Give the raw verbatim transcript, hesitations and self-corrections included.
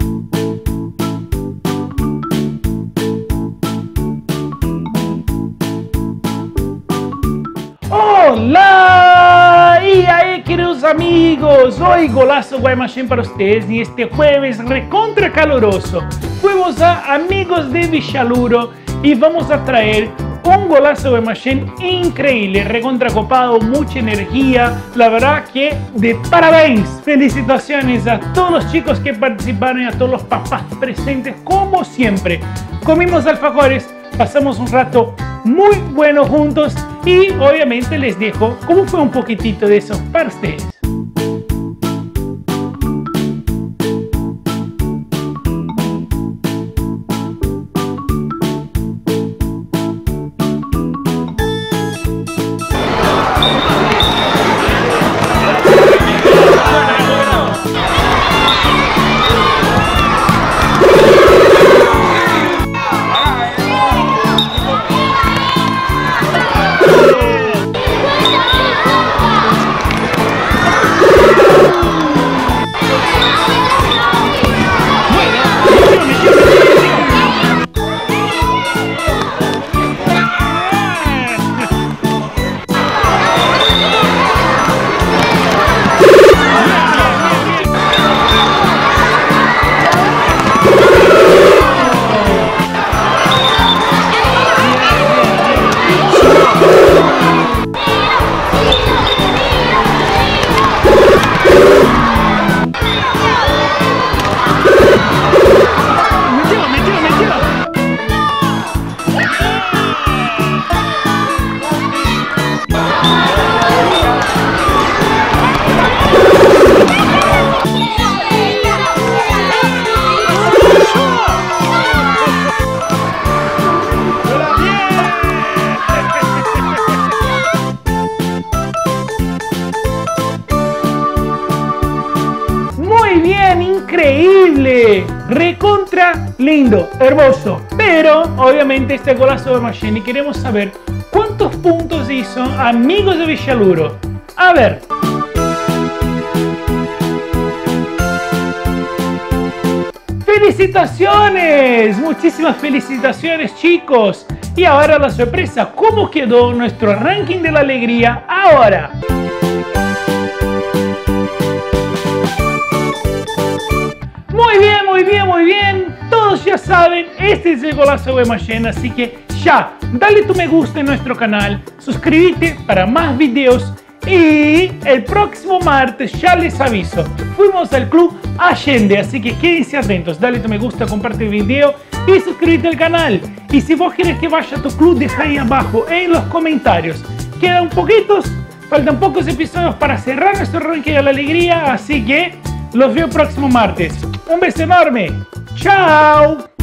Hola, y ahí queridos amigos, hoy Golazo Guaymallén para ustedes y este jueves recontra caluroso. Fuimos a Amigos de Villaluro y vamos a traer un Golazo Guaymallén increíble, recontra copado, mucha energía, la verdad que de parabéns, felicitaciones a todos los chicos que participaron y a todos los papás presentes como siempre. Comimos alfajores, pasamos un rato muy bueno juntos y obviamente les dejo cómo fue un poquitito de eso para ustedes. Increíble, recontra lindo, hermoso, pero obviamente este Golazo Guaymallén y queremos saber cuántos puntos hizo Amigos de Villaluro. A ver. ¡Felicitaciones! Muchísimas felicitaciones, chicos. Y ahora la sorpresa, ¿cómo quedó nuestro ranking de la alegría ahora? Muy bien, muy bien, muy bien. Todos ya saben, este es el Golazo Guaymallén, así que ya, dale tu me gusta en nuestro canal, suscríbete para más videos y el próximo martes, ya les aviso, fuimos al Club Allende, así que quédense atentos, dale tu me gusta, comparte el video y suscríbete al canal. Y si vos querés que vaya a tu club, deja ahí abajo en los comentarios. Quedan poquitos, faltan pocos episodios para cerrar nuestro ranking de la alegría, así que los veo el próximo martes. Un beso enorme. ¡Chao!